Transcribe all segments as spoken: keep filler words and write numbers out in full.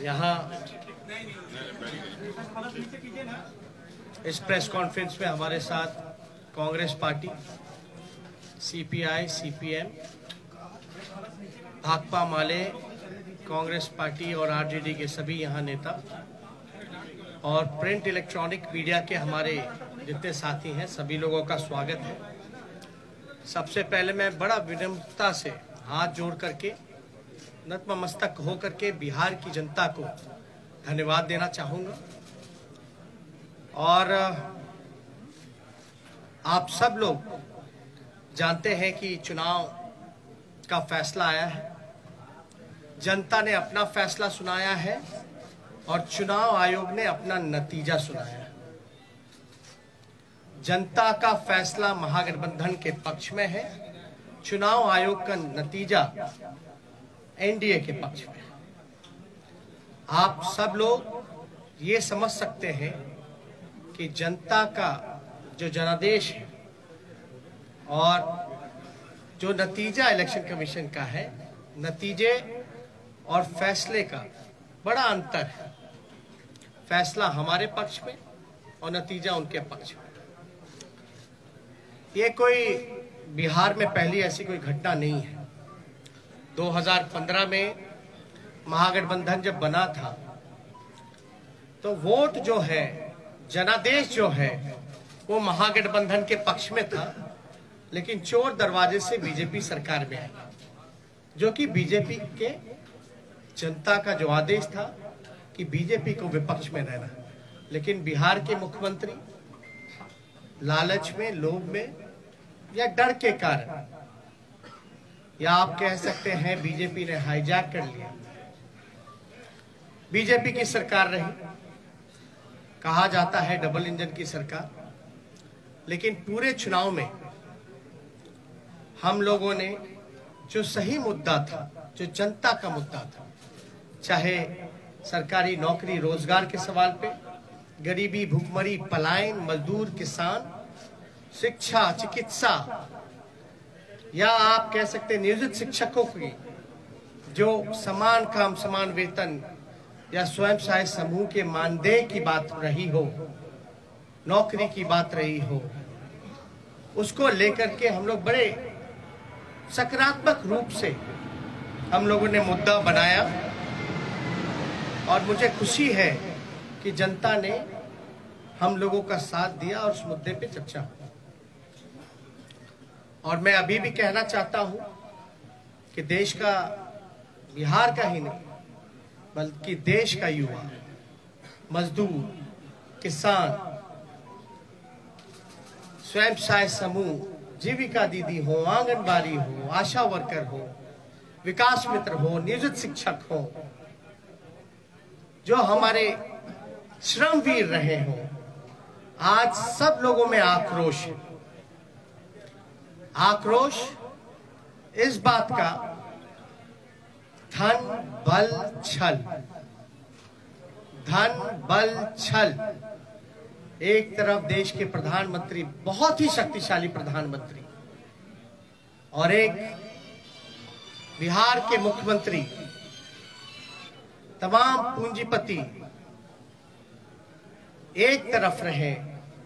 यहाँ इस press conference में हमारे साथ Congress party, CPI, CPM, Bhakpa Male, Congress party और आरजेडी के सभी यहाँ नेता और प्रिंट इलेक्ट्रॉनिक मीडिया के हमारे जितने साथी हैं, सभी लोगों का स्वागत है। सबसे पहले मैं बड़ा विनम्रता से हाथ जोड़ करके, नतमस्तक हो करके बिहार की जनता को धन्यवाद देना चाहूँगा। और आप सब लोग जानते हैं कि चुनाव का फैसला आया है, जनता ने अपना फैसला सुनाया है और चुनाव आयोग ने अपना नतीजा सुनाया है। जनता का फैसला महागठबंधन के पक्ष में है, चुनाव आयोग का नतीजा एनडीए के पक्ष में है। आप सब लोग ये समझ सकते हैं कि जनता का जो जनादेश है और जो नतीजा इलेक्शन कमीशन का है, नतीजे और फैसले का बड़ा अंतर है। फैसला हमारे पक्ष में और नतीजा उनके पक्ष में। ये कोई बिहार में पहली ऐसी कोई घटना नहीं है। दो हज़ार पंद्रह में महागठबंधन जब बना था तो वोट जो है, जनादेश जो है, वो महागठबंधन के पक्ष में था, लेकिन चोर दरवाजे से बीजेपी सरकार में आई, जो कि बीजेपी के जनता का जो आदेश था कि बीजेपी को विपक्ष में रहना। लेकिन बिहार के मुख्यमंत्री लालच में, लोभ में या डर के कारण, या आप कह सकते हैं बीजेपी ने हाईजैक कर लिया। बीजेपी की सरकार रही, कहा जाता है डबल इंजन की सरकार, लेकिन पूरे चुनाव में हम लोगों ने जो सही मुद्दा था, जो जनता का मुद्दा था, चाहे सरकारी नौकरी रोजगार के सवाल पे, गरीबी, भूखमरी, पलायन, मजदूर, किसान, शिक्षा, चिकित्सा, या आप कह सकते हैं नियोजित शिक्षकों की जो समान काम समान वेतन या स्वयं सहायता समूह के मानदेय की बात रही हो, नौकरी की बात रही हो, उसको लेकर के हम लोग बड़े सकारात्मक रूप से हम लोगों ने मुद्दा बनाया और मुझे खुशी है कि जनता ने हम लोगों का साथ दिया और उस मुद्दे पे चर्चा हुई। और मैं अभी भी कहना चाहता हूं कि देश का, बिहार का ही नहीं बल्कि देश का युवा, मजदूर, किसान, स्वयं सहायता समूह, जीविका दीदी हो, आंगनबाड़ी हो, आशा वर्कर हो, विकास मित्र हो, नियोजित शिक्षक हो, जो हमारे श्रमवीर रहे हो, आज सब लोगों में आक्रोश है। आक्रोश इस बात का, धन बल छल, धन बल छल। एक तरफ देश के प्रधानमंत्री, बहुत ही शक्तिशाली प्रधानमंत्री, और एक बिहार के मुख्यमंत्री, तमाम पूंजीपति एक तरफ रहे,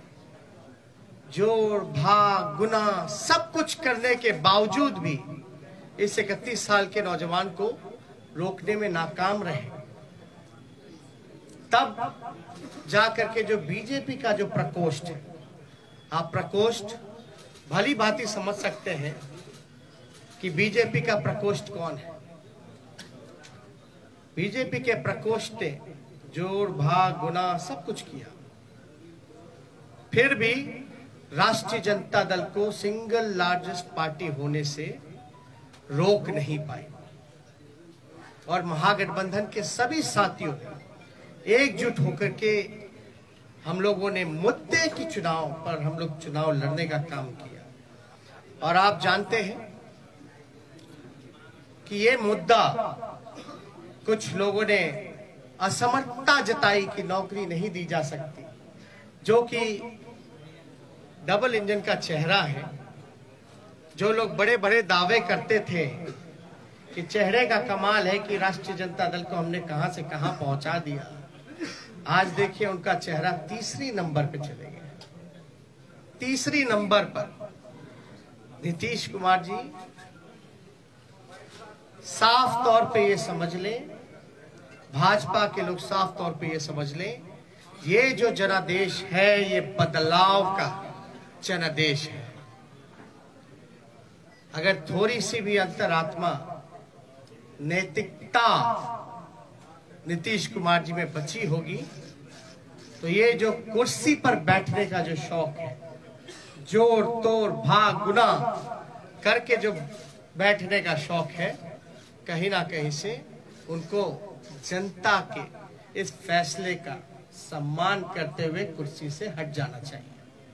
जोड़ भाग गुना सब कुछ करने के बावजूद भी इस इकतीस साल के नौजवान को रोकने में नाकाम रहे। तब जाकर के जो बीजेपी का जो प्रकोष्ठ है, आप प्रकोष्ठ भली भांति समझ सकते हैं कि बीजेपी का प्रकोष्ठ कौन है। बीजेपी के प्रकोष्ठ ने जोड़ भाग गुना सब कुछ किया, फिर भी राष्ट्रीय जनता दल को सिंगल लार्जेस्ट पार्टी होने से रोक नहीं पाई। और महागठबंधन के सभी साथियों ने एकजुट होकर के हम लोगों ने मुद्दे की चुनाव पर हम लोग चुनाव लड़ने का काम किया। और आप जानते हैं कि ये मुद्दा, कुछ लोगों ने असमर्थता जताई कि नौकरी नहीं दी जा सकती, जो कि डबल इंजन का चेहरा है। जो लोग बड़े बड़े दावे करते थे कि चेहरे का कमाल है कि राष्ट्रीय जनता दल को हमने कहां से कहां पहुंचा दिया। आज देखिए उनका चेहरा तीसरी नंबर पे चले गए, तीसरी नंबर पर। नीतीश कुमार जी, साफ तौर पे ये समझ लें, भाजपा के लोग साफ तौर पे ये समझ लें, ये जो जनादेश है ये बदलाव का जनादेश है। अगर थोड़ी सी भी अंतरात्मा, नैतिकता नीतीश कुमार जी में बची होगी तो ये जो कुर्सी पर बैठने का जो शौक है, जोर तोड़ भाग गुना करके जो बैठने का शौक है, कहीं ना कहीं से उनको जनता के इस फैसले का सम्मान करते हुए कुर्सी से हट जाना चाहिए।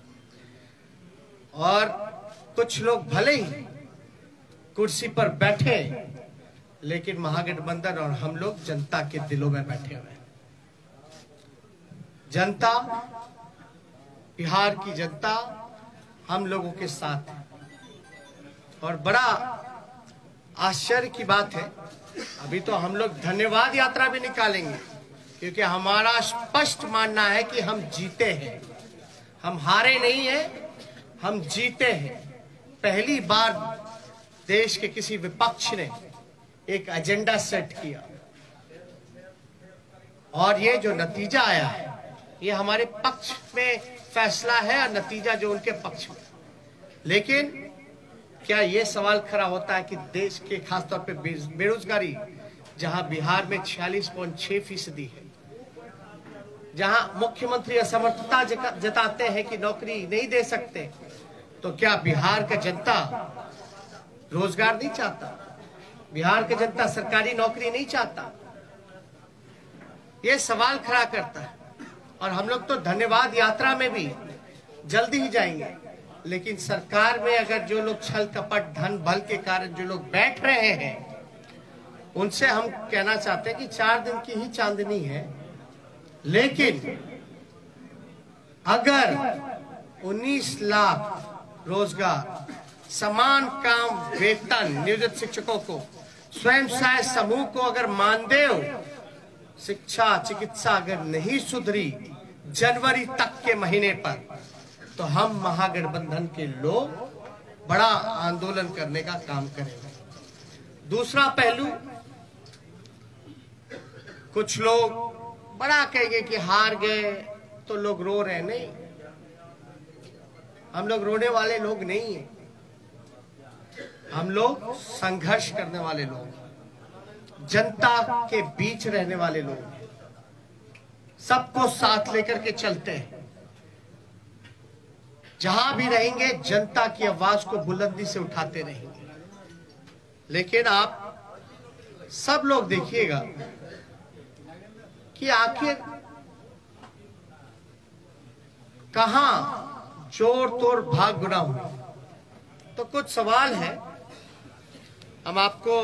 और कुछ लोग भले ही कुर्सी पर बैठे, लेकिन महागठबंधन और हम लोग जनता के दिलों में बैठे हुए हैं। जनता, बिहार की जनता हम लोगों के साथ है। और बड़ा आश्चर्य की बात है, अभी तो हम लोग धन्यवाद यात्रा भी निकालेंगे, क्योंकि हमारा स्पष्ट मानना है कि हम जीते हैं, हम हारे नहीं हैं, हम जीते हैं। पहली बार देश के किसी विपक्ष ने एक एजेंडा सेट किया और ये जो नतीजा आया है ये हमारे पक्ष में फैसला है और नतीजा जो उनके पक्ष में। लेकिन क्या ये सवाल खड़ा होता है कि देश के खासतौर पे बेरोजगारी, जहां बिहार में छियालीस पॉइंट छह फीसदी है, जहां मुख्यमंत्री असमर्थता जताते हैं कि नौकरी नहीं दे सकते, तो क्या बिहार का जनता रोजगार नहीं चाहता? बिहार की जनता सरकारी नौकरी नहीं चाहता? ये सवाल खड़ा करता है। और हम लोग तो धन्यवाद यात्रा में भी जल्दी ही जाएंगे, लेकिन सरकार में अगर जो लोग छल कपट धन बल के कारण जो लोग बैठ रहे हैं, उनसे हम कहना चाहते हैं कि चार दिन की ही चांदनी है, लेकिन अगर उन्नीस लाख रोजगार, समान काम वेतन नियोजित शिक्षकों को, स्वयं सहायता समूह को अगर मानदेय, शिक्षा, चिकित्सा अगर नहीं सुधरी जनवरी तक के महीने पर, तो हम महागठबंधन के लोग बड़ा आंदोलन करने का काम करेंगे। दूसरा पहलू, कुछ लोग बड़ा कहेंगे कि हार गए तो लोग रो रहे। नहीं, हम लोग रोने वाले लोग नहीं हैं, हम लोग संघर्ष करने वाले लोग, जनता के बीच रहने वाले लोग, सबको साथ लेकर के चलते हैं। जहां भी रहेंगे जनता की आवाज को बुलंदी से उठाते रहेंगे। लेकिन आप सब लोग देखिएगा कि आखिर कहां जोर तोड़ भाग गुना हुआ। तो कुछ सवाल है, हम आपको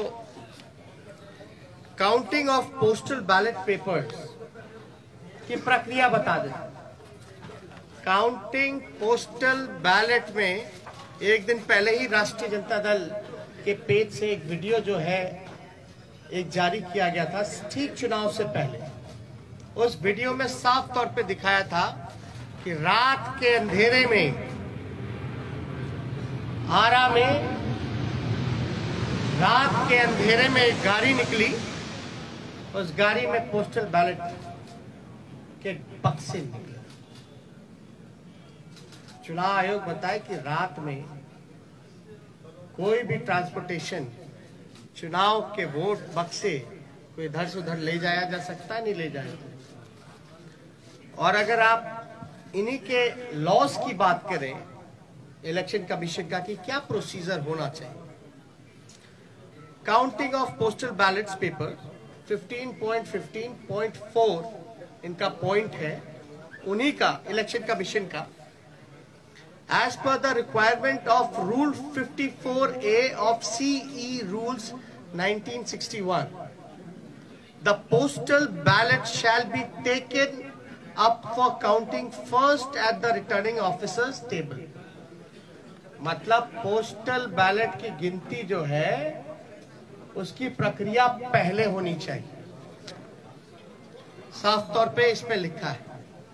counting of postal ballot papers की प्रक्रिया बता दें। काउंटिंग पोस्टल बैलेट में एक दिन पहले ही राष्ट्रीय जनता दल के पेज से एक वीडियो जो है एक जारी किया गया था, ठीक चुनाव से पहले। उस वीडियो में साफ तौर पे दिखाया था कि रात के अंधेरे में आरा में रात के अंधेरे में एक गाड़ी निकली, उस गाड़ी में पोस्टल बैलेट के बक्से निकले। चुनाव आयोग बताए कि रात में कोई भी ट्रांसपोर्टेशन, चुनाव के वोट बक्से कोई इधर से उधर ले जाया जा सकता है, नहीं ले जाया। और अगर आप इन्हीं के लॉस की बात करें इलेक्शन कमीशन का कि क्या प्रोसीजर होना चाहिए, counting of postal ballots paper fifteen point fifteen point four इनका पॉइंट है, उन्हीं का इलेक्शन कमीशन का। As per the requirement of Rule fifty-four A of C E Rules nineteen sixty-one, the postal ballot shall be taken up for counting first at the returning officer's table. मतलब postal ballot की गिनती जो है उसकी प्रक्रिया पहले होनी चाहिए। साफ तौर पे इसमें लिखा है।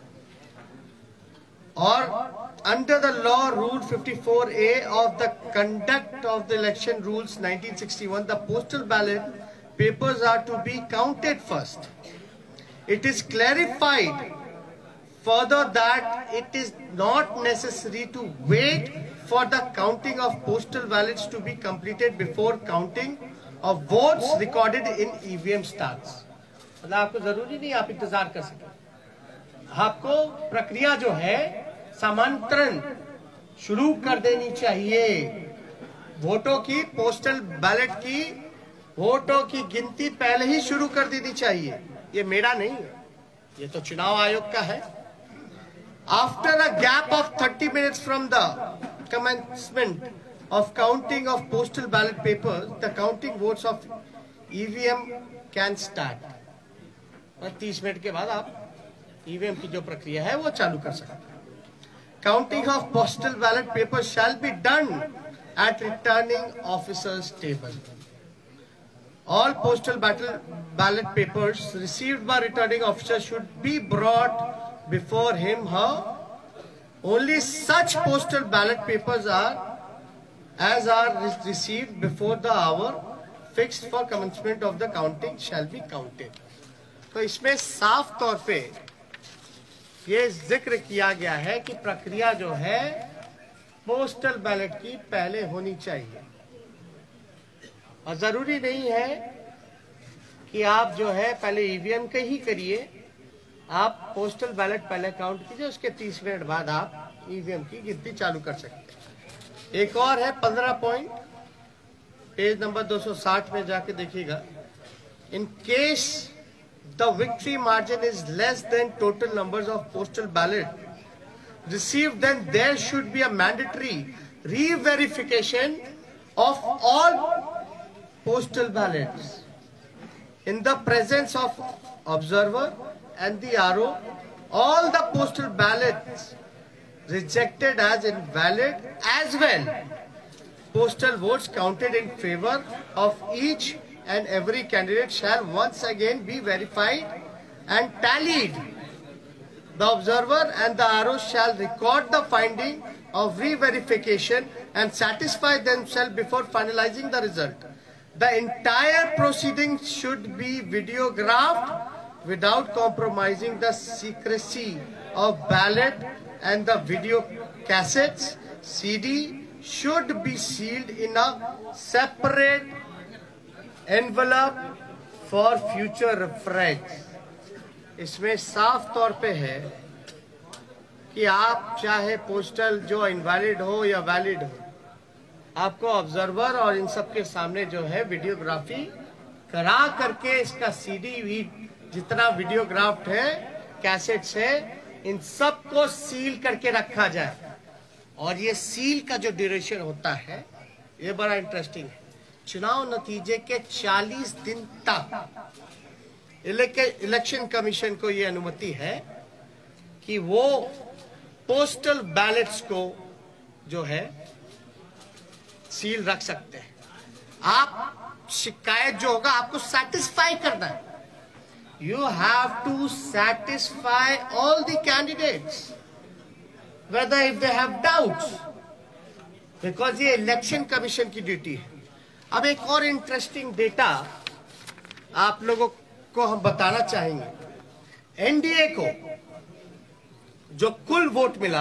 और under the law rule fifty-four A of the conduct of the election rules nineteen sixty-one, the postal ballot papers are to be counted first. It is clarified further that it is not necessary to wait for the counting of postal ballots to be completed before counting of votes recorded in E V M starts. मतलब आपको जरूरी नहीं आप इंतजार कर सके, आपको प्रक्रिया जो है समांतरण शुरू कर देनी चाहिए। वोटों की, पोस्टल बैलेट की वोटों की गिनती पहले ही शुरू कर देनी चाहिए। ये मेरा नहीं है, ये तो चुनाव आयोग का है। After a gap of thirty minutes from the commencement of counting of postal ballot papers, the counting votes of E V M can start. और तीस मिनट के बाद आप E V M की जो प्रक्रिया है वो चालू कर सकते हैं। Counting of postal ballot papers shall be done at returning officer's table. All postal ballot papers received by returning officer should be brought before him, her. Only such postal ballot papers are as are received before the hour fixed for commencement of the counting shall be counted. तो इसमें साफ तौर पे ये जिक्र किया गया है कि प्रक्रिया जो है पोस्टल बैलेट की पहले होनी चाहिए, और जरूरी नहीं है कि आप जो है पहले ईवीएम के ही करिए, आप पोस्टल बैलेट पहले काउंट कीजिए, उसके तीस मिनट बाद आप ईवीएम की गिनती चालू कर सकते हैं। एक और है पंद्रह पॉइंट, पेज नंबर दो सौ साठ में जाके देखिएगा। In case the victory margin is less than total numbers of postal ballot received, then there should be a mandatory re-verification of all postal ballots in the presence of observer and the R O. All the postal ballots rejected as invalid as well. Postal votes counted in favor of each and every candidate shall once again be verified and tallied. The observer and the R O shall record the finding of re-verification and satisfy themselves before finalizing the result. The entire proceeding should be videographed without compromising the secrecy of ballot, and the video cassettes, C D should be sealed in a separate envelope for future reference. इसमें साफ तौर पे है कि आप चाहे postal जो invalid हो या वैलिड हो, आपको ऑब्जर्वर और इन सब के सामने जो है वीडियोग्राफी करा करके इसका सीडी भी जितना वीडियोग्राफ्ड है, कैसेट्स है, इन सब को सील करके रखा जाए। और ये सील का जो ड्यूरेशन होता है ये बड़ा इंटरेस्टिंग है। चुनाव नतीजे के चालीस दिन तक इलेक्शन कमीशन को ये अनुमति है कि वो पोस्टल बैलेट्स को जो है सील रख सकते हैं। आप शिकायत जो होगा आपको सेटिस्फाई करना है। You have to satisfy all the candidates whether if they have doubts, because ये इलेक्शन कमीशन की ड्यूटी है। अब एक और इंटरेस्टिंग डेटा आप लोगों को हम बताना चाहेंगे। एनडीए को जो कुल वोट मिला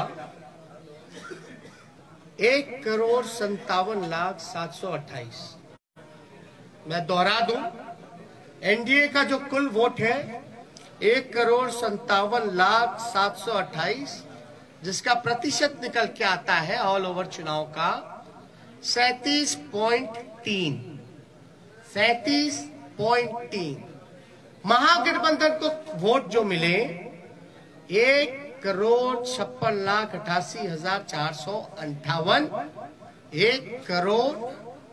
एक करोड़ संतावन लाख सात सौ अट्ठाईस। मैं दोहरा दूं, एनडीए का जो कुल वोट है एक करोड़ संतावन लाख सात सौ अट्ठाईस, जिसका प्रतिशत निकल के आता है ऑल ओवर चुनाव का सैतीस पॉइंट तीन सैतीस पॉइंट तीन। महागठबंधन को वोट जो मिले एक करोड़ छप्पन लाख अठासी हजार चार सौ अंठावन, एक करोड़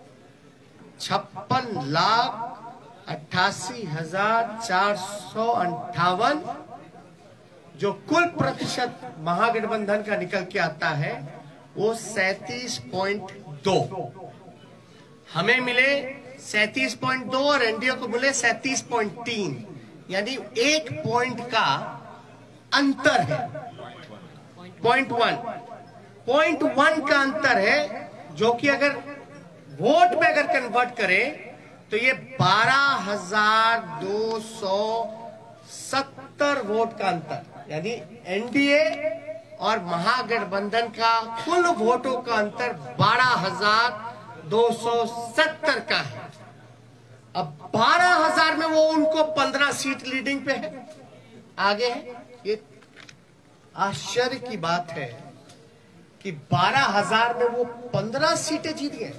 छप्पन लाख अट्ठासी हजार चार सौ अंठावन, जो कुल प्रतिशत महागठबंधन का निकल के आता है वो सैतीस पॉइंट दो। हमें मिले सैंतीस पॉइंट दो और एनडीए को मिले सैंतीस पॉइंट तीन, यानी एक पॉइंट का अंतर है। पॉइंट वन पॉइंट वन का अंतर है, जो कि अगर वोट में अगर कन्वर्ट करें तो ये बारह हजार दो सौ सत्तर वोट का अंतर, यानी एनडीए और महागठबंधन का कुल वोटों का अंतर बारह हजार दो सौ सत्तर का है। अब बारह हजार में वो उनको पंद्रह सीट लीडिंग पे है, आगे है। ये आश्चर्य की बात है कि बारह हजार में वो पंद्रह सीटें जीत गए।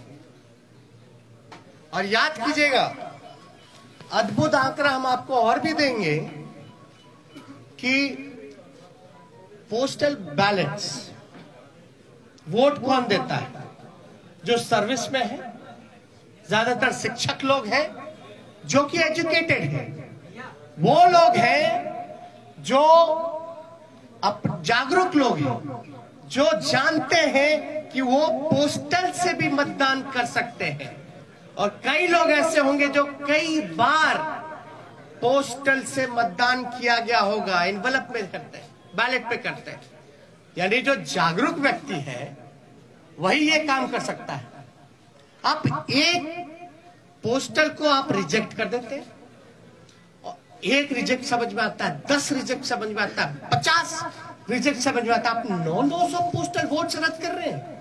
और याद कीजिएगा, अद्भुत आंकड़ा हम आपको और भी देंगे कि पोस्टल बैलेट्स वोट कौन देता है? जो सर्विस में है, ज्यादातर शिक्षक लोग हैं जो कि एजुकेटेड हैं, वो लोग हैं जो अप जागरूक लोग हैं, जो जानते हैं कि वो पोस्टल से भी मतदान कर सकते हैं। और कई लोग ऐसे होंगे जो कई बार पोस्टल से मतदान किया गया होगा, एनवलप में करते हैं, बैलेट पे करते हैं। यानी जो जागरूक व्यक्ति है वही ये काम कर सकता है। आप एक पोस्टल को आप रिजेक्ट कर देते हैं, एक रिजेक्ट समझ में आता है, दस रिजेक्ट समझ में आता है, पचास रिजेक्ट समझ में आता है। आप नौ नौ सौ पोस्टल वोट रद्द कर रहे हैं,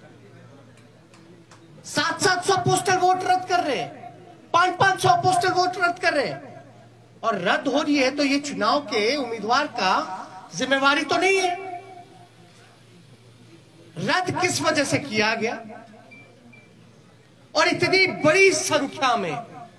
सात सात सौ पोस्टल वोट रद्द कर रहे हैं, पांच पांच सौ पोस्टल वोट रद्द कर रहे हैं। और रद्द हो रही है तो ये चुनाव के उम्मीदवार का जिम्मेवारी तो नहीं है। रद्द किस वजह से किया गया? और इतनी बड़ी संख्या में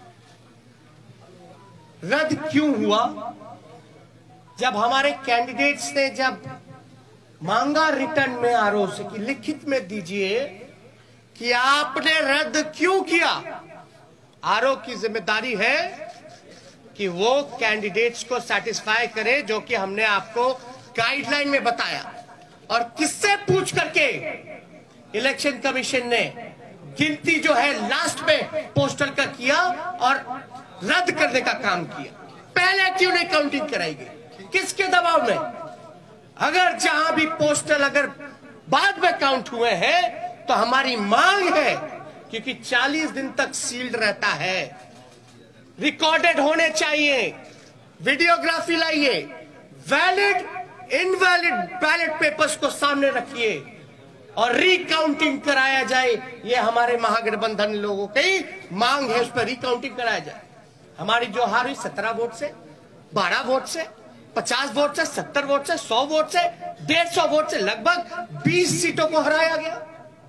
रद्द क्यों हुआ? जब हमारे कैंडिडेट्स ने जब मांगा रिटर्न में आरओ से कि लिखित में दीजिए कि आपने रद्द क्यों किया, आरओ की जिम्मेदारी है कि वो कैंडिडेट्स को सेटिस्फाई करे, जो कि हमने आपको गाइडलाइन में बताया। और किससे पूछ करके इलेक्शन कमीशन ने गिनती जो है लास्ट में पोस्टल का किया और रद्द करने का काम किया? पहले क्यों नहीं काउंटिंग कराई गई? किसके दबाव में? अगर जहां भी पोस्टल अगर बाद में काउंट हुए हैं तो हमारी मांग है, क्योंकि चालीस दिन तक सील्ड रहता है, रिकॉर्डेड होने चाहिए, वीडियोग्राफी लाइए, वैलिड इनवैलिड बैलेट पेपर्स को सामने रखिए और रिकाउंटिंग कराया जाए। ये हमारे महागठबंधन लोगों की मांग है, उस पर रिकाउंटिंग कराया जाए। हमारी जो हार हुई सत्रह वोट से, बारह वोट से, पचास वोट से, सत्तर वोट से, सौ वोट से, डेढ़ सौ वोट से लगभग बीस सीटों को हराया गया।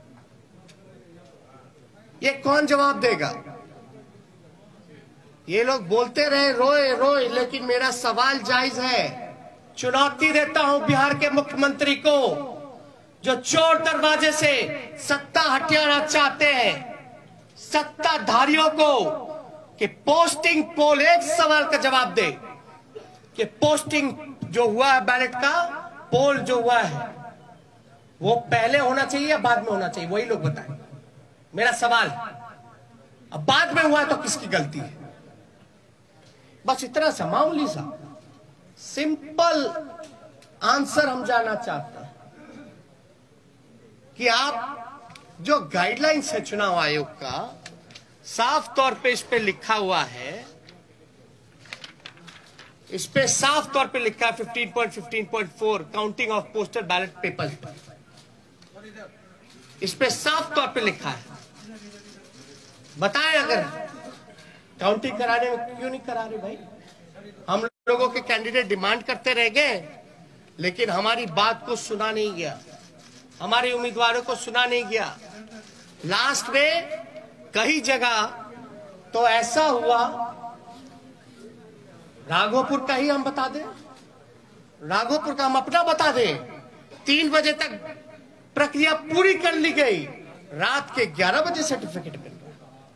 ये कौन जवाब देगा? ये लोग बोलते रहे रोए रोए, लेकिन मेरा सवाल जायज है। चुनौती देता हूं बिहार के मुख्यमंत्री को, जो चोर दरवाजे से सत्ता हथियाना चाहते हैं, सत्ताधारियों को, कि पोस्टिंग पोल, एक सवाल का जवाब दे कि पोस्टिंग जो हुआ है बैलेट का पोल जो हुआ है वो पहले होना चाहिए या बाद में होना चाहिए? वही लोग बताएं। मेरा सवाल, अब बाद में हुआ तो किसकी गलती है? बस इतना सा मामूली सा सिंपल आंसर हम जानना चाहते हैं कि आप जो गाइडलाइंस है चुनाव आयोग का, साफ तौर पे इस पे लिखा हुआ है, इस पे साफ तौर पे लिखा है fifteen point fifteen point four counting of postal ballot papers पर, इस पे साफ तौर पे लिखा है। बताएं अगर काउंटिंग कराने में क्यों नहीं करा रहे भाई? हम लोगों के कैंडिडेट डिमांड करते रह गए, लेकिन हमारी बात को सुना नहीं गया, हमारे उम्मीदवारों को सुना नहीं गया। लास्ट में कई जगह तो ऐसा हुआ, राघोपुर का ही हम बता दें, राघोपुर का हम अपना बता दें, तीन बजे तक प्रक्रिया पूरी कर ली गई, रात के ग्यारह बजे सर्टिफिकेट मिल रहा,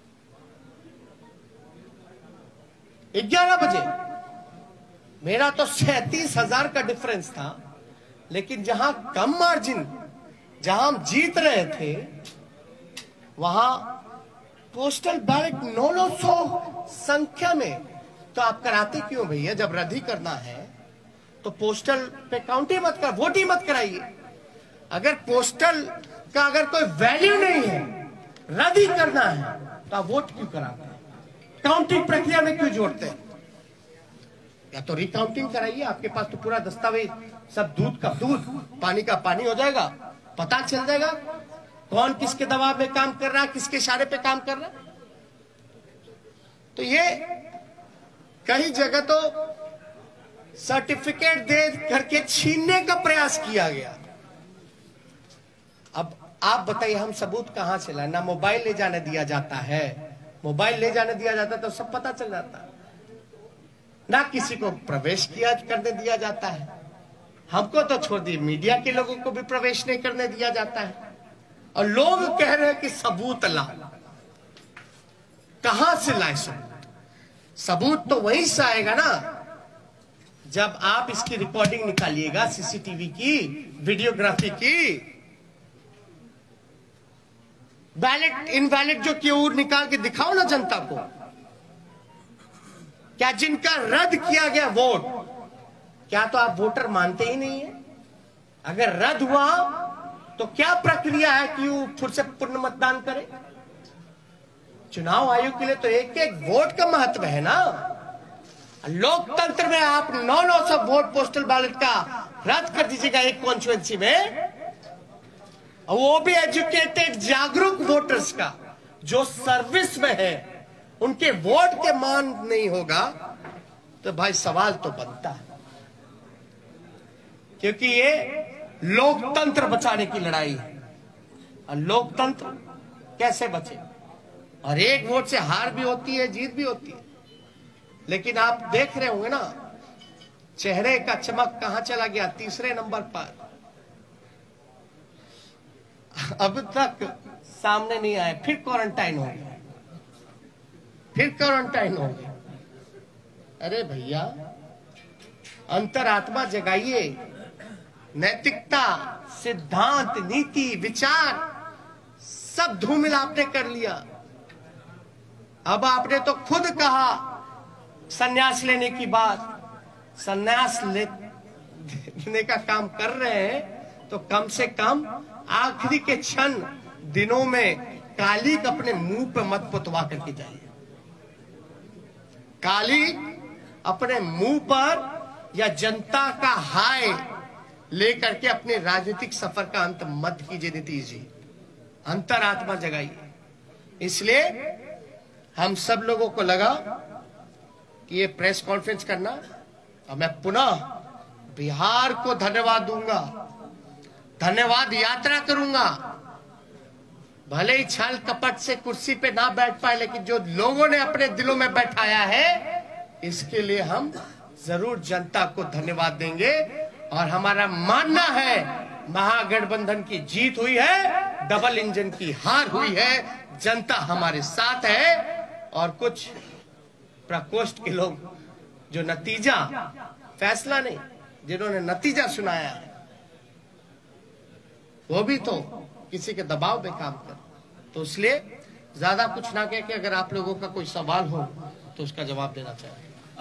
ग्यारह बजे। मेरा तो सैंतीस हजार का डिफरेंस था, लेकिन जहां कम मार्जिन, जहां हम जीत रहे थे, वहां पोस्टल बैलेट नौ नौ सौ संख्या में, तो आप कराते क्यों भैया? जब रद्द ही करना है तो पोस्टल पे काउंट ही मत कर, वोट ही मत कराइए। अगर पोस्टल का अगर कोई वैल्यू नहीं है, रद्द ही करना है, तो आप वोट क्यों कराते हैं? काउंटिंग प्रक्रिया में क्यों जोड़ते हैं? या तो रिकाउंटिंग कराइए, आपके पास तो पूरा दस्तावेज, सब दूध का दूध, पानी का पानी हो जाएगा, पता चल जाएगा कौन किसके दबाव में काम कर रहा है, किसके इशारे पे काम कर रहा है। तो ये कई जगह तो सर्टिफिकेट दे करके छीनने का प्रयास किया गया। अब आप बताइए, हम सबूत कहां से लाए? ना मोबाइल ले जाने दिया जाता है, मोबाइल ले जाने दिया जाता तो सब पता चल जाता है, ना किसी को प्रवेश किया करने दिया जाता है। हमको तो छोड़ दिए, मीडिया के लोगों को भी प्रवेश नहीं करने दिया जाता है, और लोग कह रहे हैं कि सबूत ला। कहां से लाए सबूत? सबूत तो वहीं से आएगा ना जब आप इसकी रिकॉर्डिंग निकालिएगा, सीसीटीवी की, वीडियोग्राफी की। बैलेट इनवैलिड जो क्यों निकाल के दिखाओ ना जनता को। क्या जिनका रद्द किया गया वोट, क्या तो आप वोटर मानते ही नहीं है? अगर रद्द हुआ तो क्या प्रक्रिया है कि वो फिर से पुनः मतदान करे? चुनाव आयोग के लिए तो एक एक वोट का महत्व है ना। लोकतंत्र में आप नौ नौ सौ वोट पोस्टल बैलेट का रद्द कर दीजिएगा एक कॉन्स्टिट्यूएंसी में, और वो भी एजुकेटेड जागरूक वोटर्स का, जो सर्विस में है, उनके वोट के मान नहीं होगा, तो भाई सवाल तो बनता है। क्योंकि ये लोकतंत्र बचाने की लड़ाई है, और लोकतंत्र कैसे बचे? और एक वोट से हार भी होती है, जीत भी होती है, लेकिन आप देख रहे होंगे ना, चेहरे का चमक कहां चला गया? तीसरे नंबर पर। अब तक सामने नहीं आए, फिर क्वारंटाइन हो गया, फिर क्वारंटाइन हो गया। अरे भैया, अंतरात्मा जगाइए, नैतिकता, सिद्धांत, नीति, विचार सब धूमिल आपने कर लिया। अब आपने तो खुद कहा संन्यास लेने की बात, संन्यास लेने का काम कर रहे हैं, तो कम से कम आखिरी के क्षण दिनों में काली अपने मुंह पे मत पुतवा करके जाइए। काली अपने मुंह पर या जनता का हाय लेकर के अपने राजनीतिक सफर का अंत मत कीजिए नीतीश जी, अंतरात्मा जगाइए। इसलिए हम सब लोगों को लगा कि ये प्रेस कॉन्फ्रेंस करना, और मैं पुनः बिहार को धन्यवाद दूंगा, धन्यवाद यात्रा करूंगा। भले ही छल कपट से कुर्सी पे ना बैठ पाए, लेकिन जो लोगों ने अपने दिलों में बैठाया है, इसके लिए हम जरूर जनता को धन्यवाद देंगे। और हमारा मानना है महागठबंधन की जीत हुई है, डबल इंजन की हार हुई है, जनता हमारे साथ है। और कुछ प्रकोष्ठ के लोग जो नतीजा, फैसला नहीं, जिन्होंने नतीजा सुनाया है, वो भी तो किसी के दबाव में काम कर। तो इसलिए ज्यादा कुछ ना कह के, अगर आप लोगों का कोई सवाल हो तो उसका जवाब देना चाहिए।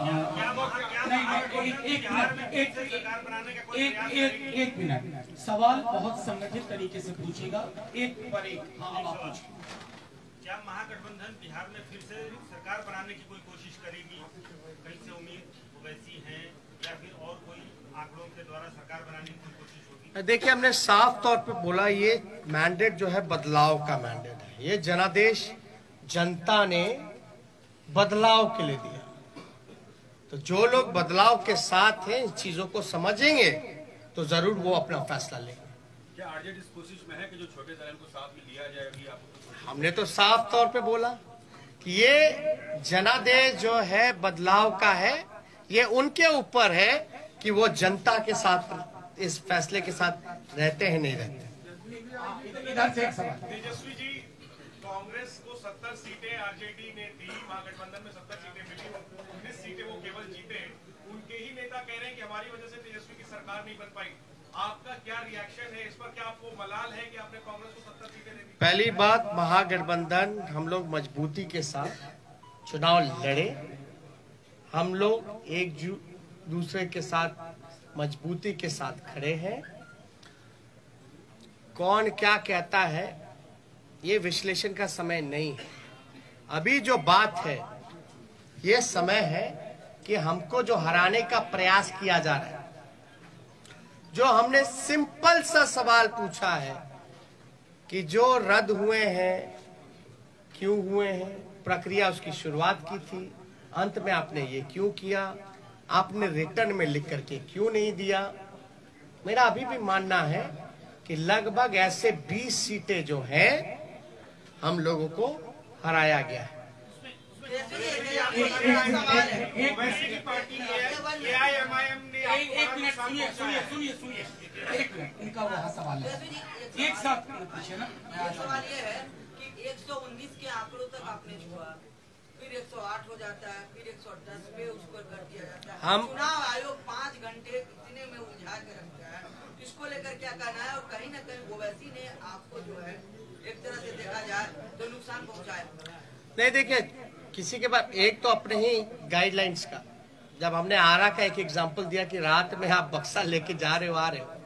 एक मिनट, सवाल बहुत संगठित तरीके से पूछेगा, एक पर एक। हाँ, अब आप पूछिए। क्या महागठबंधन बिहार में फिर से सरकार बनाने की कोई कोशिश करेगी? कहीं से उम्मीद वैसी है, या फिर और कोई आंकड़ों के द्वारा सरकार बनाने की कोई कोशिश होगी? देखिए, हमने साफ तौर पे बोला, ये मैंडेट जो है बदलाव का मैंडेट है। ये जनादेश जनता ने बदलाव के लिए दिया। तो जो लोग बदलाव के साथ हैं, इन चीजों को समझेंगे, तो जरूर वो अपना फैसला लेंगे। क्या आरजेडी इस कोशिश में है कि जो छोटे दल को साथ में लिया जाए? अभी आपको हमने तो साफ तौर पे बोला कि ये जनादेश जो है बदलाव का है, ये उनके ऊपर है कि वो जनता के साथ, इस फैसले के साथ रहते हैं नहीं रहते। इधर से एक सवाल। तेजस्वी जी, कांग्रेस को सत्तर सीटें आरजेडी ने दी, महागठबंधन में सत्तर सीटें मिली, उन्नीस सीटें वो केवल जीते। उनके ही नेता कह रहे हैं कि हमारी वजह से तेजस्वी की सरकार नहीं बन पाई। आपका क्या रिएक्शन है इस पर? क्या आपको मलाल है कि आपने कांग्रेस को सत्तर सीटें दे दी? पहली बात, महागठबंधन हम लोग मजबूती के साथ चुनाव लड़े, हम लोग एक दूसरे के साथ मजबूती के साथ खड़े हैं। कौन क्या कहता है ये विश्लेषण का समय नहीं है। अभी जो बात है, ये समय है कि हमको जो हराने का प्रयास किया जा रहा है, जो हमने सिंपल सा सवाल पूछा है कि जो रद्द हुए हैं क्यों हुए हैं, प्रक्रिया उसकी शुरुआत की थी, अंत में आपने ये क्यों किया, आपने रिटर्न में लिख करके क्यों नहीं दिया। मेरा अभी भी मानना है कि लगभग ऐसे बीस सीटें जो हैं हम लोगों को हराया गया है। ओवैसी की पार्टी एआईएमआईएम ने एक एक मिनट सुनिए सुनिए सुनिए सुनिए एक मिनट, इनका वहाँ सवाल है, एक साथ पूछे ना। सवाल ये है कि एक सौ उन्नीस के आंकड़ों तक आपने छुआ, फिर एक सौ आठ हो जाता है, फिर एक सौ दस पे उसको कर दिया जाता है। हम चुनाव आयोग पाँच घंटे इतने में उलझा के रखता है, इसको लेकर क्या कहना है? और कहीं ना कहीं ओवैसी ने आपको जो है एक तरह से देखा जाए तो नुकसान पहुंचाया। नहीं, देखिए किसी के पास एक तो अपने ही गाइडलाइंस का, जब हमने आरा का एक एग्जांपल दिया कि रात में आप बक्सा लेके जा रहे हो आ रहे हो,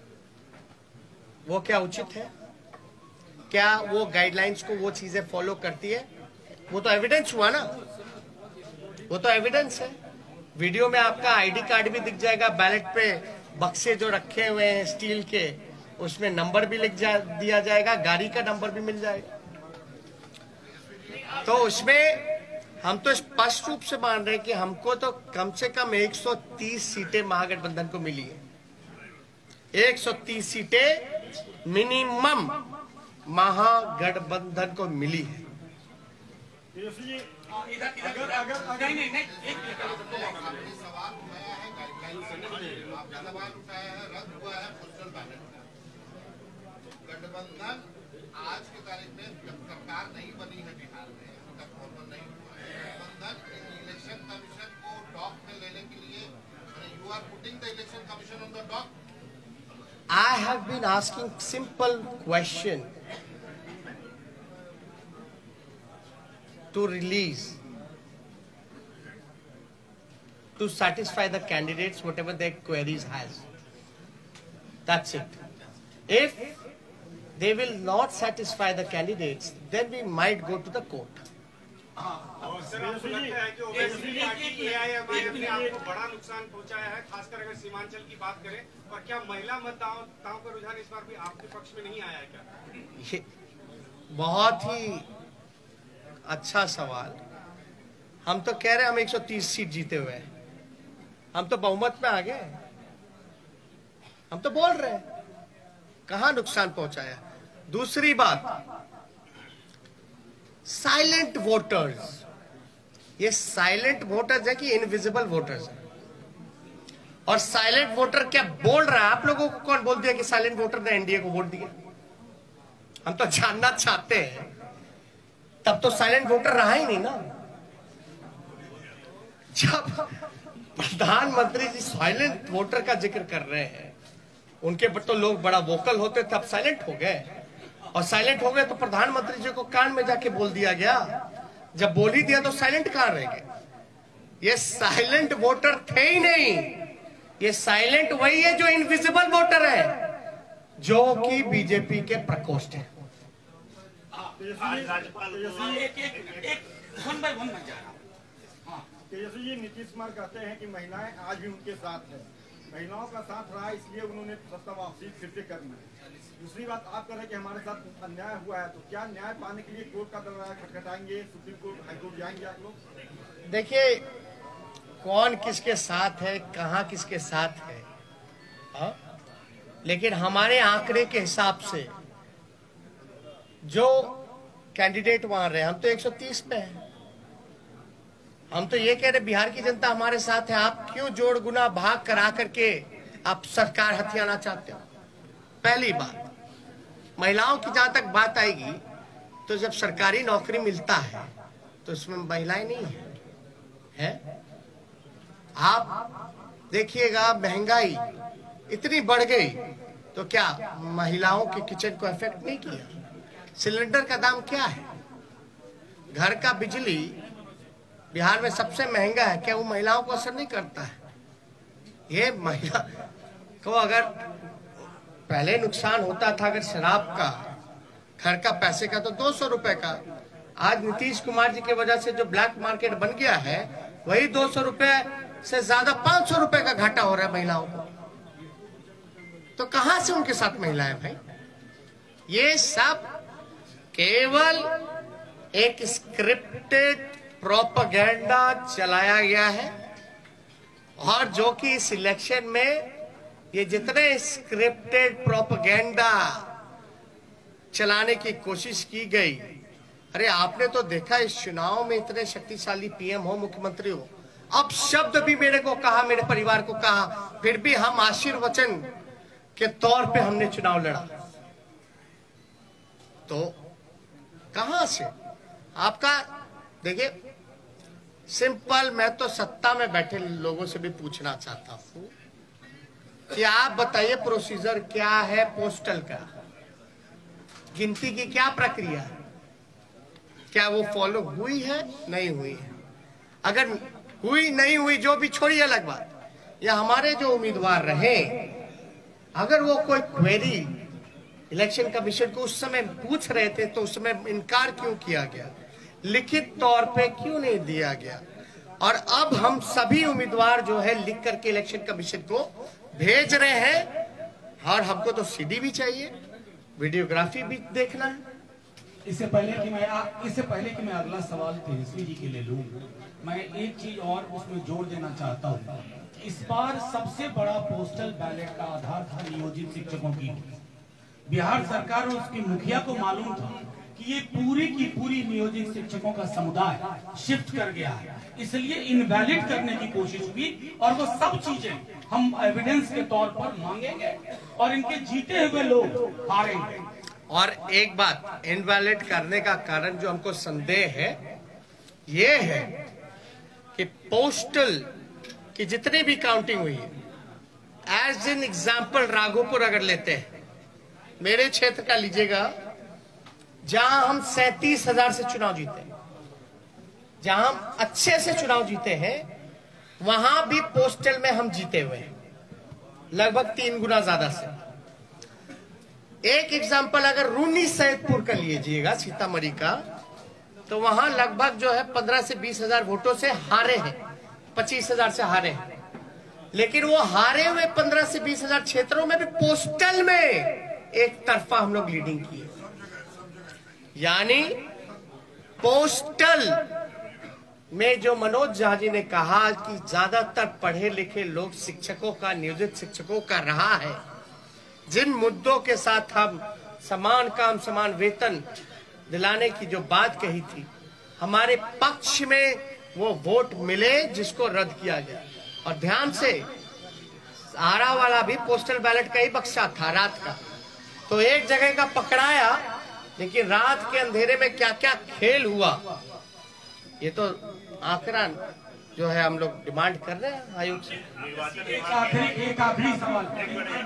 वो क्या उचित है? क्या वो गाइडलाइंस को वो चीजें फॉलो करती है? वो तो एविडेंस हुआ ना, वो तो एविडेंस है। वीडियो में आपका आईडी कार्ड भी दिख जाएगा, बैलेट पे बक्से जो रखे हुए हैं स्टील के, उसमें नंबर भी लिख जा, दिया जाएगा, गाड़ी का नंबर भी मिल जाएगा। तो उसमें हम तो स्पष्ट रूप से मान रहे हैं कि हमको तो कम से कम एक सौ तीस सीटें महागठबंधन को मिली है। एक सौ तीस सीटें मिनिमम महागठबंधन को मिली है। इधर इधर अगर नहीं नहीं नहीं एक मिनट, सवाल उठाया है गाइडलाइन, आप सवाल उठाया है रद्द हुआ है पोस्टल बैलेट। गठबंधन आज की तारीख में जब सरकार नहीं बनी है बिहार में, अभी तक फॉर्मल नहीं हुआ है, गठबंधन इलेक्शन कमीशन को डॉक में लेने के लिए, you are putting the election commission on the dock. I have been asking simple question to release, to satisfy the candidates whatever their queries has. That's it. If they will not satisfy the candidates, then we might go to the court. और sir आपको लगता है कि ओवैसी की party AIMIM ने आपको बड़ा नुकसान पहुंचाया है, खासकर अगर सीमांचल की बात करें? और क्या महिला मतदाताओं का रुझान इस बार भी आपके पक्ष में नहीं आया है क्या? ये बहुत ही अच्छा सवाल। हम तो कह रहे हैं हम एक सौ तीस सीट जीते हुए हैं, हम तो बहुमत में आ गए, हम तो बोल रहे हैं कहां नुकसान पहुंचाया। दूसरी बात, साइलेंट वोटर्स, ये साइलेंट वोटर्स है कि इनविजिबल वोटर्स है? और साइलेंट वोटर क्या बोल रहा है? आप लोगों को कौन बोल दिया कि साइलेंट वोटर ने एनडीए को वोट दिया? हम तो जानना चाहते हैं। तब तो साइलेंट वोटर रहा ही नहीं ना। जब प्रधानमंत्री जी साइलेंट वोटर का जिक्र कर रहे हैं, उनके पर तो लोग बड़ा वोकल होते, तब साइलेंट हो गए। और साइलेंट हो गए तो प्रधानमंत्री जी को कान में जाके बोल दिया गया। जब बोल ही दिया तो साइलेंट कहां रह गए? ये साइलेंट वोटर थे ही नहीं, ये साइलेंट वही है जो इनविजिबल वोटर है, जो कि बीजेपी के प्रकोष्ठ है। तेजस्वी जी, नीतीश कुमार कहते हैं कि महिलाएं आज भी उनके साथ हैं, महिलाओं का साथ रहा इसलिए उन्होंने सत्ता वापसी फिर से करनी है। दूसरी बात, आप कह रहे हैं कि हमारे साथ अन्याय हुआ है, तो क्या न्याय पाने के लिए कोर्ट का दरवाजा खटखटाएंगे, सुप्रीम कोर्ट, हाईकोर्ट जाएंगे आप लोग? देखिए, कौन किसके साथ है, कहां किसके साथ है, हा? लेकिन हमारे आंकड़े के हिसाब से जो कैंडिडेट वहां रहे, हम तो एक सौ तीस पे हैं। हम तो ये कह रहे बिहार की जनता हमारे साथ है। आप क्यों जोड़ गुना भाग करा करके आप सरकार हथियाना चाहते हो? पहली बात, महिलाओं की जहां तक बात आएगी, तो जब सरकारी नौकरी मिलता है तो इसमें महिलाएं नहीं है, है? आप देखिएगा, महंगाई इतनी बढ़ गई तो क्या महिलाओं के किचन को इफेक्ट नहीं किया? सिलेंडर का दाम क्या है? घर का बिजली बिहार में सबसे महंगा है, क्या वो महिलाओं को असर नहीं करता है? ये महिला को अगर पहले नुकसान होता था अगर शराब का, घर का पैसे का, तो दो सौ रुपए का, आज नीतीश कुमार जी की वजह से जो ब्लैक मार्केट बन गया है वही दो सौ रुपए से ज्यादा पांच सौ रुपए का घाटा हो रहा है महिलाओं को। तो कहां से उनके साथ महिलाएं भाई? ये सब केवल एक स्क्रिप्टेड प्रोपेगेंडा चलाया गया है, और जो कि इस इलेक्शन में ये जितने स्क्रिप्टेड प्रोपेगेंडा चलाने की कोशिश की गई, अरे आपने तो देखा इस चुनाव में इतने शक्तिशाली पीएम हो, मुख्यमंत्री हो, अब शब्द भी मेरे को कहा, मेरे परिवार को कहा, फिर भी हम आशीर्वचन के तौर पे हमने चुनाव लड़ा। तो कहां से आपका? देखिए सिंपल, मैं तो सत्ता में बैठे लोगों से भी पूछना चाहता हूं कि आप बताइए प्रोसीजर क्या है पोस्टल का, गिनती की क्या प्रक्रिया है, क्या वो फॉलो हुई है नहीं हुई है? अगर हुई नहीं हुई जो भी छोड़िए अलग बात, या हमारे जो उम्मीदवार रहे अगर वो कोई क्वेरी इलेक्शन कमीशन को उस समय पूछ रहे थे तो उस समय इनकार क्यों किया गया, लिखित तौर पे क्यों नहीं दिया गया? और अब हम सभी उम्मीदवार जो है लिख करके इलेक्शन कमीशन को भेज रहे हैं, और हमको तो सीडी भी चाहिए, वीडियोग्राफी भी देखना है। इससे पहले कि मैं आ, इससे पहले कि मैं अगला सवाल तेजस्वी जी के लिए लूं, मैं एक चीज और उसमें जोड़ देना चाहता हूं। इस बार सबसे बड़ा पोस्टल बैलेट का आधार था नियोजित शिक्षकों की। बिहार सरकार और उसके मुखिया को मालूम था कि ये पूरी की पूरी नियोजित शिक्षकों का समुदाय शिफ्ट कर गया है, इसलिए इनवैलिड करने की कोशिश हुई, और वो सब चीजें हम एविडेंस के तौर पर मांगेंगे और इनके जीते हुए लोग हारेंगे। और एक बात, इनवैलिड करने का कारण जो हमको संदेह है ये है कि पोस्टल की जितनी भी काउंटिंग हुई है, एज एन एग्जाम्पल राघोपुर अगर लेते हैं, मेरे क्षेत्र का लीजिएगा, जहां हम सैंतीस हजार से चुनाव जीते हैं, जहां हम अच्छे से चुनाव जीते हैं, वहां भी पोस्टल में हम जीते हुए हैं लगभग तीन गुना ज्यादा से। एक एग्जाम्पल अगर रूनी सैदपुर का लीजिएगा, सीतामढ़ी का, तो वहां लगभग जो है पंद्रह से बीस हजार वोटों से हारे हैं, पच्चीस हजार से हारे हैं, लेकिन वो हारे हुए पंद्रह से बीस हजार क्षेत्रों में भी पोस्टल में एक तरफा हम लोग लीडिंग किए। यानी पोस्टल में जो मनोज झा जी ने कहा कि ज्यादातर पढ़े लिखे लोग शिक्षकों का, नियोजित शिक्षकों का रहा है, जिन मुद्दों के साथ हम समान काम समान वेतन दिलाने की जो बात कही थी, हमारे पक्ष में वो वोट मिले जिसको रद्द किया गया। और ध्यान से, आरा वाला भी पोस्टल बैलेट का ही बक्सा था रात का, तो एक जगह का पकड़ाया, लेकिन रात के अंधेरे में क्या क्या खेल हुआ ये तो आंकड़ा जो है हम लोग डिमांड कर रहे हैं आयोग से। एक आखिरी एक आखिरी सवाल, एक मिनट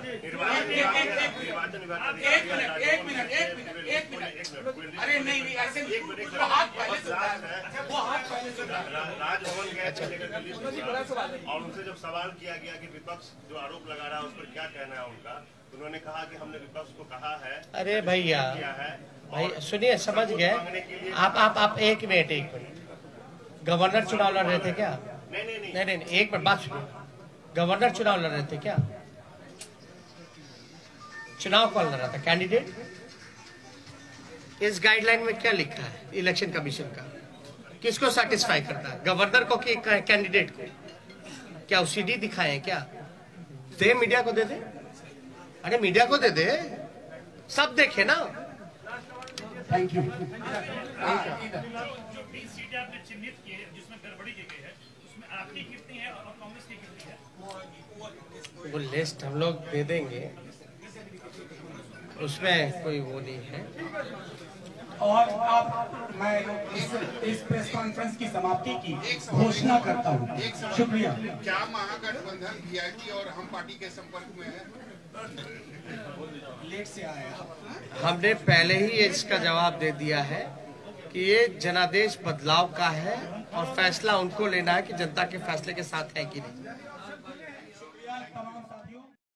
एक मिनट एक मिनट अरे नहीं नहीं ऐसे वो हाथ पहले से वो हाथ पहले से राजभवन गए थे लेकर, और उनसे जब सवाल किया गया कि विपक्ष जो आरोप लगा रहा है उस पर क्या कहना है उनका, उन्होंने कहा कि हमने विपक्ष को कहा है। अरे भैया भाई सुनिए, समझ गए आप आप आप एक मिनट एक मिनट गवर्नर चुनाव लड़ रहे थे क्या? नहीं नहीं नहीं नहीं नहीं, नहीं एक मिनट बात सुनिए, गवर्नर चुनाव लड़ रहे थे क्या? चुनाव कौन लड़ रहा था? कैंडिडेट। इस गाइडलाइन में क्या लिखा है इलेक्शन कमीशन का? किसको सेटिस्फाई करता है, गवर्नर को कि कैंडिडेट को? क्या सीडी दिखाए क्या? दे मीडिया को दे दे, अरे मीडिया को दे दे, सब देखे ना। Thank you. आपने चिन्हित किए जिसमें गड़बड़ी की गई है, उसमें आपकी कितनी है और कांग्रेस की कितनी है? वो लिस्ट हम लोग दे देंगे, उसमें कोई वो नहीं है। और अब मैं इस, इस प्रेस कॉन्फ्रेंस की समाप्ति की घोषणा करता हूँ। शुक्रिया। क्या महागठबंधन वीआईपी और हम पार्टी के संपर्क में है? लेट से आया। हमने पहले ही इसका जवाब दे दिया है कि ये जनादेश बदलाव का है और फैसला उनको लेना है कि जनता के फैसले के साथ है कि नहीं।